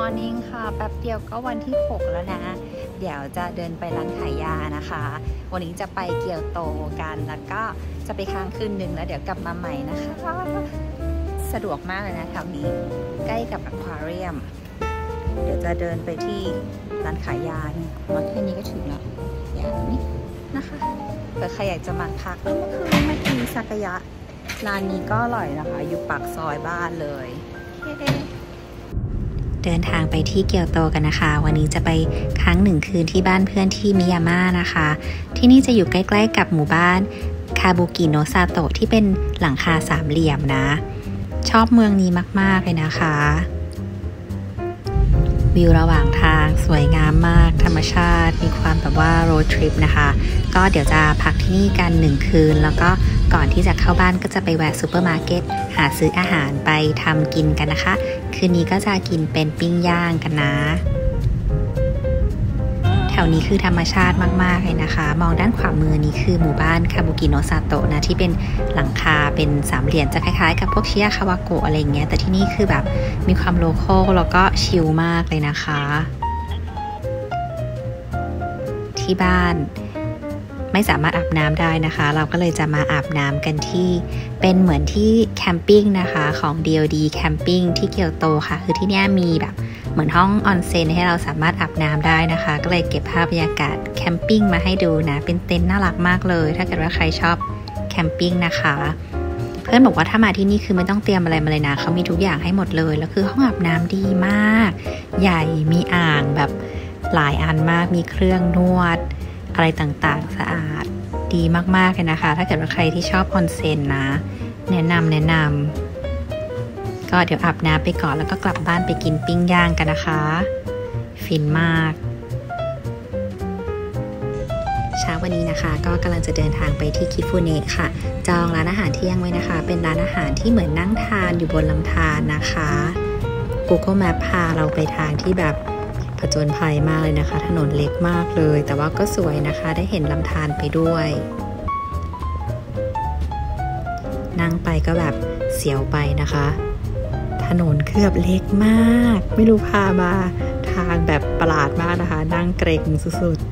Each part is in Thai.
Morning ค่ะแป๊บเดียวก็วันที่ 6 แล้วนะ เดี๋ยวจะเดินไปร้านขายยานะคะ วันนี้จะไปเกียวโตกันแล้วก็จะไปค้างคืนนึงแล้วเดี๋ยวกลับมาใหม่นะคะสะดวกมากเลยนะแถวนี้ใกล้กับอควาเรียมเดี๋ยวจะเดินไปที่ร้านขายยานี่มาแค่นี้ก็ถึงแล้วอย่างนี้นะคะเผื่อใครอยากจะมาพักเมื่อคืนมากินซากายะร้านนี้ก็อร่อยนะคะอยู่ปากซอยบ้านเลยเดินทางไปที่เกียวโตกันนะคะวันนี้จะไปค้าง1 คืนที่บ้านเพื่อนที่มิยาม่านะคะที่นี่จะอยู่ใกล้ๆกับหมู่บ้านคาบุกิโนซาโตะที่เป็นหลังคาสามเหลี่ยมนะชอบเมืองนี้มากๆเลยนะคะวิวระหว่างทางสวยงามมากธรรมชาติมีความแบบว่าโรดทริปนะคะก็เดี๋ยวจะพักที่นี่กัน1 คืนแล้วก็ก่อนที่จะเข้าบ้านก็จะไปแวะซูเปอร์มาร์เก็ตหาซื้ออาหารไปทำกินกันนะคะคืนนี้ก็จะกินเป็นปิ้งย่างกันนะแถวนี้คือธรรมชาติมากๆเลยนะคะมองด้านขวามือนี้คือหมู่บ้านคาบุกิโนซาโตะนะที่เป็นหลังคาเป็นสามเหลี่ยมจะคล้ายๆกับพวกชิยาคาวาโกะอะไรเงี้ยแต่ที่นี่คือแบบมีความโลคอลแล้วก็ชิลมากเลยนะคะที่บ้านไม่สามารถอาบน้ำได้นะคะเราก็เลยจะมาอาบน้ำกันที่เป็นเหมือนที่แคมปิ้งนะคะของ DOD แคมปิ้งที่เกียวโตค่ะคือที่นี่มีแบบเหมือนห้องออนเซ็นให้เราสามารถอาบน้ำได้นะคะก็เลยเก็บภาพบรรยากาศแคมปิ้งมาให้ดูนะเป็นเต็นท์น่ารักมากเลยถ้าเกิดว่าใครชอบแคมปิ้งนะคะเพื่อนบอกว่าถ้ามาที่นี่คือไม่ต้องเตรียมอะไรมาเลยนะเขามีทุกอย่างให้หมดเลยแล้วคือห้องอาบน้ำดีมากใหญ่มีอ่างแบบหลายอันมากมีเครื่องนวดอะไรต่างๆสะอาดดีมากๆเลยนะคะถ้าเกิดว่าใครที่ชอบออนเซ็นนะแนะนำก็เดี๋ยวอาบน้ำไปก่อนแล้วก็กลับบ้านไปกินปิ้งย่างกันนะคะฟินมากเช้าวันนี้นะคะก็กำลังจะเดินทางไปที่คิฟุเนะค่ะจองร้านอาหารเที่ยงไว้นะคะเป็นร้านอาหารที่เหมือนนั่งทานอยู่บนลำธารนะคะ Google Map พาเราไปทางที่แบบผจญภัยมากเลยนะคะถนนเล็กมากเลยแต่ว่าก็สวยนะคะได้เห็นลำธารไปด้วยนั่งไปก็แบบเสียวไปนะคะถนนคือแบบเล็กมากไม่รู้พามาทางแบบประหลาดมากนะคะนั่งเกรงสุด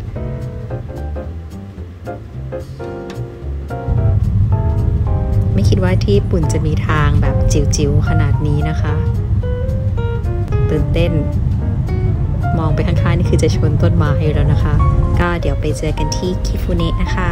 ๆไม่คิดว่าที่ญี่ปุ่นจะมีทางแบบจิ๋วๆขนาดนี้นะคะตื่นเต้นมองไปข้างๆนี่คือจะชนต้นไม้แล้วนะคะก็เดี๋ยวไปเจอกันที่คิฟุเนะนะคะ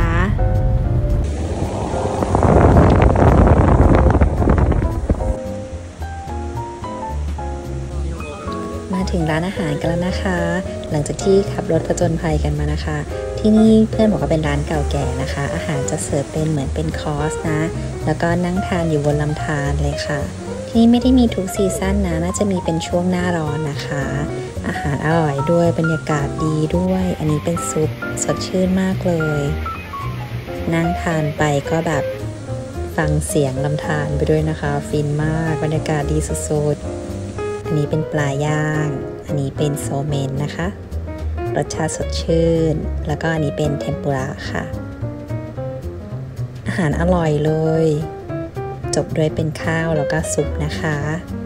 มาถึงร้านอาหารกันแล้วนะคะหลังจากที่ขับรถผจญภัยกันมานะคะที่นี่เพื่อนบอกว่าเป็นร้านเก่าแก่นะคะอาหารจะเสิร์ฟเป็นเหมือนเป็นคอร์สนะแล้วก็นั่งทานอยู่บนลำธารเลยค่ะที่นี่ไม่ได้มีทุกซีซั่นนะน่าจะมีเป็นช่วงหน้าร้อนนะคะอาหารอร่อยด้วยบรรยากาศดีด้วยอันนี้เป็นซุปสดชื่นมากเลยนั่งทานไปก็แบบฟังเสียงลำธารไปด้วยนะคะฟินมากบรรยากาศดีสุดๆอันนี้เป็นปลาย่างอันนี้เป็นโซเมนนะคะรสชาติสดชื่นแล้วก็อันนี้เป็นเทมปุระค่ะอาหารอร่อยเลยจบด้วยเป็นข้าวแล้วก็ซุปนะคะ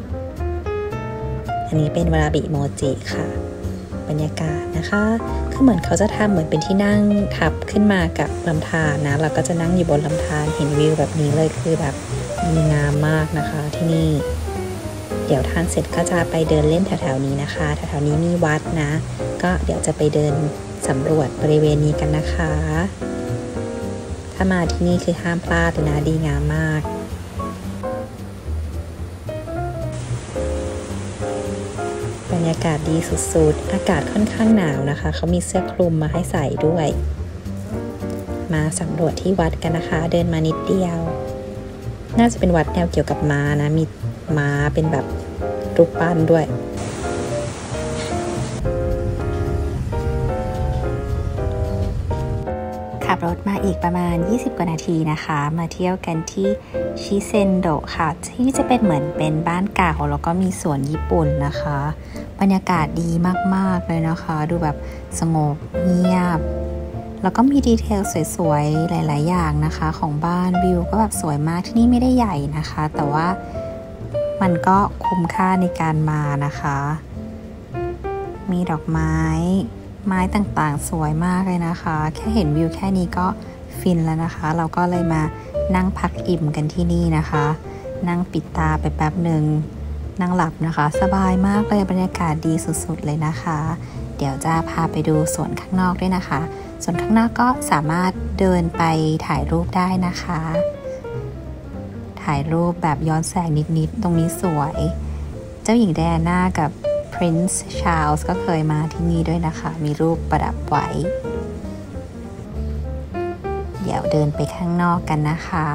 อันนี้เป็นวาราบิโมจิค่ะบรรยากาศนะคะคือเหมือนเขาจะทำเหมือนเป็นที่นั่งทับขึ้นมากับลำธารนะเราก็จะนั่งอยู่บนลำธารเห็นวิวแบบนี้เลยคือแบบดีงามมากนะคะที่นี่เดี๋ยวทานเสร็จก็จะไปเดินเล่นแถวๆนี้นะคะแถวๆนี้มีวัดนะก็เดี๋ยวจะไปเดินสำรวจบริเวณนี้กันนะคะถ้ามาที่นี่คือห้ามพลาดเลยนะดีงามมากบรรยากาศดีสุดๆอากาศค่อนข้างหนาวนะคะเขามีเสื้อคลุมมาให้ใส่ด้วยมาสำรวจที่วัดกันนะคะเดินมานิดเดียวน่าจะเป็นวัดแนวเกี่ยวกับม้านะมีม้าเป็นแบบรูปปั้นด้วยขับรถมาอีกประมาณ20 กว่านาทีนะคะมาเที่ยวกันที่ชิเซนโดะค่ะที่จะเป็นเหมือนเป็นบ้านเก่าแล้วก็มีสวนญี่ปุ่นนะคะบรรยากาศดีมากๆเลยนะคะดูแบบสงบเงียบแล้วก็มีดีเทลสวยๆหลายๆอย่างนะคะของบ้านวิวก็แบบสวยมากที่นี่ไม่ได้ใหญ่นะคะแต่ว่ามันก็คุ้มค่าในการมานะคะมีดอกไม้ต่างๆสวยมากเลยนะคะแค่เห็นวิวแค่นี้ก็ฟินแล้วนะคะเราก็เลยมานั่งพักอิ่มกันที่นี่นะคะนั่งปิดตาไปแป๊บหนึ่งนั่งหลับนะคะสบายมากเลยบรรยากาศดีสุดๆเลยนะคะเดี๋ยวจะพาไปดูสวนข้างนอกด้วยนะคะส่วนข้างนอกก็สามารถเดินไปถ่ายรูปได้นะคะถ่ายรูปแบบย้อนแสงนิดๆตรงนี้สวยเจ้าหญิงไดอาน่ากับ Prince Charles ก็เคยมาที่นี่ด้วยนะคะมีรูปประดับไว้เดี๋ยวเดินไปข้างนอกกันนะคะ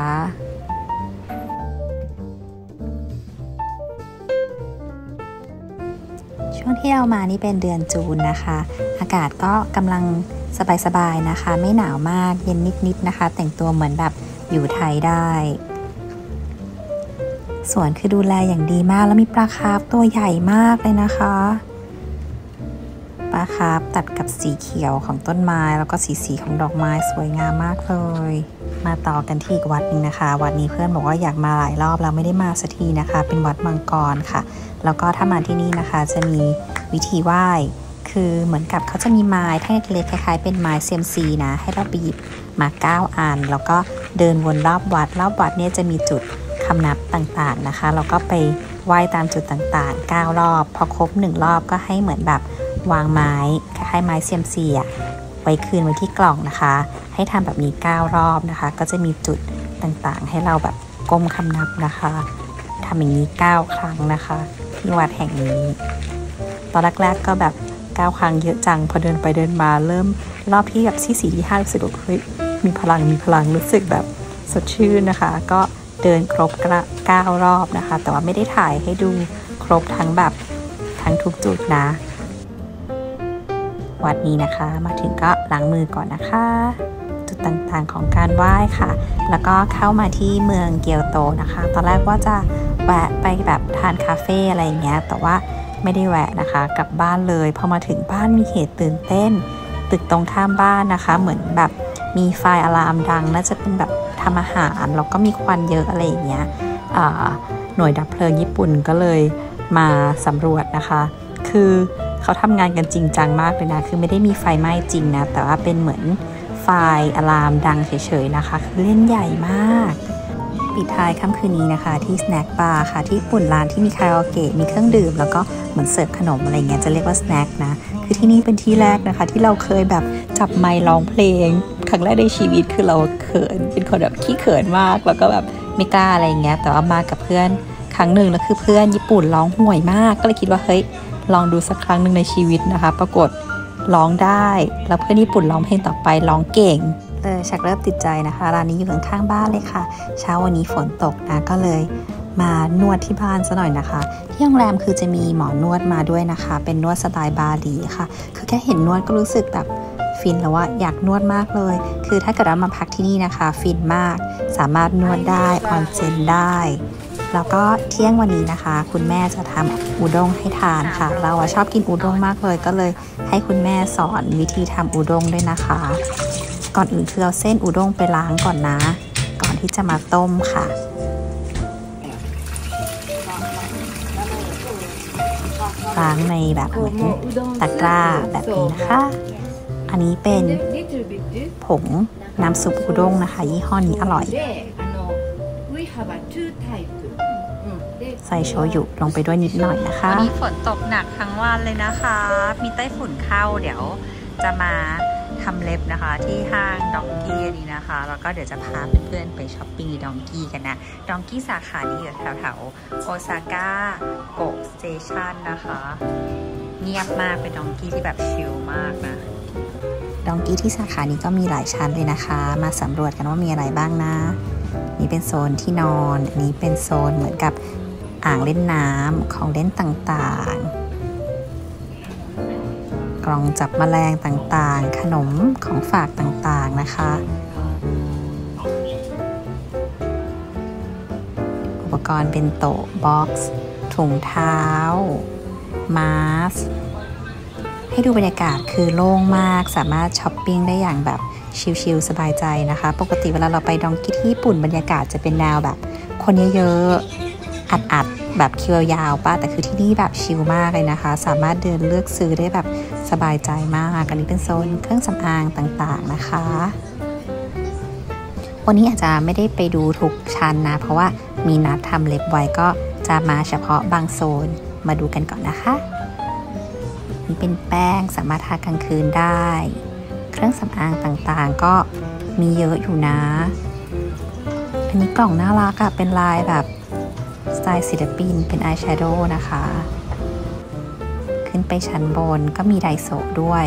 ช่วงที่เรามานี่เป็นเดือนจูนนะคะอากาศก็กำลังสบายๆนะคะไม่หนาวมากเย็นนิดๆนะคะแต่งตัวเหมือนแบบอยู่ไทยได้สวนคือดูแลอย่างดีมากแล้วมีปลาคาร์ฟตัวใหญ่มากเลยนะคะปลาคาร์ฟตัดกับสีเขียวของต้นไม้แล้วก็สีของดอกไม้สวยงามมากเลยมาต่อกันที่อีกวัดนึงนะคะวัดนี้เพื่อนบอกว่าอยากมาหลายรอบแล้วไม่ได้มาสักทีนะคะเป็นวัดมังกรค่ะแล้วก็ถ้ามาที่นี่นะคะจะมีวิธีไหว้คือเหมือนกับเขาจะมีไม้แท่งเล็กๆคล้ายๆเป็นไม้เซียมซีนะให้เราไปหยิบมา9 อันแล้วก็เดินวนรอบวัดเนี่ยจะมีจุดคำนับต่างๆนะคะเราก็ไปไหว้ตามจุดต่างๆ9 รอบพอครบ1 รอบก็ให้เหมือนแบบวางไม้คล้ายๆไม้เซียมซีไว้คืนไว้ที่กล่องนะคะให้ทำแบบนี้9 รอบนะคะก็จะมีจุดต่างๆให้เราแบบก้มคำนับนะคะทำอย่างนี้9 ครั้งนะคะที่วัดแห่งนี้ตอนแรกๆก็แบบ9 ครั้งเยอะจังพอเดินไปเดินมาเริ่มรอบที่แบบที่4ที่5รู้สึกว่าเฮ้ยมีพลังรู้สึกแบบสดชื่นนะคะก็เดินครบ9 รอบนะคะแต่ว่าไม่ได้ถ่ายให้ดูครบทั้งทุกจุดนะวัดนี้นะคะมาถึงก็ล้างมือก่อนนะคะจุดต่างๆของการไหว้ค่ะแล้วก็เข้ามาที่เมืองเกียวโตนะคะตอนแรกว่าจะแวะไปแบบทานคาเฟ่อะไรอย่างเงี้ยแต่ว่าไม่ได้แวะนะคะกลับบ้านเลยพอมาถึงบ้านมีเหตุตื่นเต้นตึกตรงข้ามบ้านนะคะเหมือนแบบมีไฟอะลามดังน่าจะเป็นแบบทำอาหารแล้วก็มีควันเยอะอะไรอย่างเงี้ยหน่วยดับเพลิงญี่ปุ่นก็เลยมาสำรวจนะคะคือเขาทำงานกันจริงจังมากเลยนะคือไม่ได้มีไฟไหม้จริงนะแต่ว่าเป็นเหมือนไฟอะลามดังเฉยๆนะคะคือเล่นใหญ่มากปิดท้ายค่ำคืนนี้นะคะที่สแน็คบาร์ค่ะที่ญี่ปุ่นร้านที่มีคาราโอเกะมีเครื่องดื่มแล้วก็เหมือนเสิร์ฟขนมอะไรเงี้ยจะเรียกว่าสแน็คนะคือที่นี่เป็นที่แรกนะคะที่เราเคยแบบจับไมค์ร้องเพลงครั้งแรกในชีวิตคือเราเขินเป็นคนแบบขี้เขินมากแล้วก็แบบไม่กล้าอะไรเงี้ยแต่ว่ามากับเพื่อนครั้งหนึ่งแล้วคือเพื่อนญี่ปุ่นร้องห่วยมากก็เลยคิดว่าเฮ้ยลองดูสักครั้งหนึ่งในชีวิตนะคะปรากฏร้องได้แล้วเพื่อนญี่ปุ่นร้องเพลงต่อไปร้องเก่งชักเริ่มติดใจนะคะร้านนี้อยู่ข้างๆบ้านเลยค่ะเช้าวันนี้ฝนตกนะก็เลยมานวดที่บ้านซะหน่อยนะคะที่โรงแรมคือจะมีหมอนวดมาด้วยนะคะเป็นนวดสไตล์บาหลีค่ะคือแค่เห็นนวดก็รู้สึกแบบฟินแล้วว่าอยากนวดมากเลยคือถ้าเกิดเรามาพักที่นี่นะคะฟินมากสามารถนวดได้ออนเซ็นได้แล้วก็เที่ยงวันนี้นะคะคุณแม่จะทำอุด้งให้ทานค่ะเราชอบกินอุด้งมากเลยก็เลยให้คุณแม่สอนวิธีทำอุด้งด้วยนะคะก่อนอื่นคือเอาเส้นอุด้งไปล้างก่อนนะก่อนที่จะมาต้มค่ะล้างในแบบเหมือนตะกร้าแบบนี้นะคะอันนี้เป็นผงน้ำซุปอุด้งนะคะยี่ห้อนี้อร่อยใส่โชยุลงไปด้วยนิดหน่อยนะคะวันนี้ฝนตกหนักทั้งวันเลยนะคะมีไต้ฝุ่นเข้าเดี๋ยวจะมาทำเล็บนะคะที่ห้างดองกี้นี้นะคะแล้วก็เดี๋ยวจะพาเพื่อนๆไปช้อปปิ้งดองกี้กันนะดองกี้สาขานี้อยู่แถวโอซาก้าโกะสเตชันนะคะเงียบมากเป็นดองกี้ที่แบบชิลมากนะดองกี้ที่สาขานี้ก็มีหลายชั้นเลยนะคะมาสำรวจกันว่ามีอะไรบ้างนะนี่เป็นโซนที่นอนอันนี้เป็นโซนเหมือนกับอ่างเล่นน้ำของเล่นต่างๆกล่องจับแมลงต่างๆขนมของฝากต่างๆนะคะอุปกรณ์เป็นโต๊ะบ็อกซ์ถุงเท้ามาสก์ให้ดูบรรยากาศคือโล่งมากสามารถช้อปปิ้งได้อย่างแบบชิลๆสบายใจนะคะปกติเวลาเราไปดองกี้ที่ญี่ปุ่นบรรยากาศจะเป็นแนวแบบคนเยอะๆอัดแบบคิวยาวป่ะแต่คือที่นี่แบบชิลมากเลยนะคะสามารถเดินเลือกซื้อได้แบบสบายใจมากอันนี้เป็นโซนเครื่องสำอางต่างๆนะคะวันนี้อาจจะไม่ได้ไปดูทุกชั้นนะเพราะว่ามีนัดทำเล็บไว้ก็จะมาเฉพาะบางโซนมาดูกันก่อนนะคะนี่เป็นแป้งสามารถทากลางคืนได้เครื่องสำอางต่างๆก็มีเยอะอยู่นะอันนี้กล่องน่ารักอะเป็นลายแบบสไตล์ศิลปินเป็นอายแชโดว์นะคะขึ้นไปชั้นบนก็มีไดโซะด้วย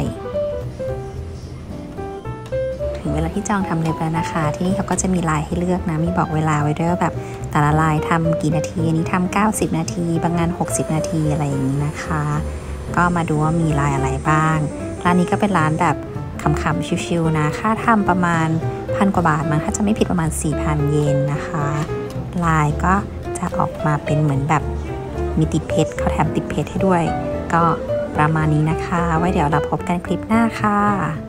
ถึงเวลาที่จองทำเล็บแล้วนะคะที่นี่เขาก็จะมีลายให้เลือกนะมีบอกเวลาไว้ด้วยแบบแต่ละลายทำกี่นาทีอันนี้ทำ90 นาทีบางงาน60 นาทีอะไรอย่างนี้นะคะก็มาดูว่ามีลายอะไรบ้างร้านนี้ก็เป็นร้านแบบขำๆชิวๆนะค่าทำประมาณ1,000 กว่าบาทมั้งถ้าจะไม่ผิดประมาณ 4,000 เยนนะคะลายก็จะออกมาเป็นเหมือนแบบมีติดเพชรเขาแถมติดเพชรให้ด้วยก็ประมาณนี้นะคะไว้เดี๋ยวเราพบกันคลิปหน้าค่ะ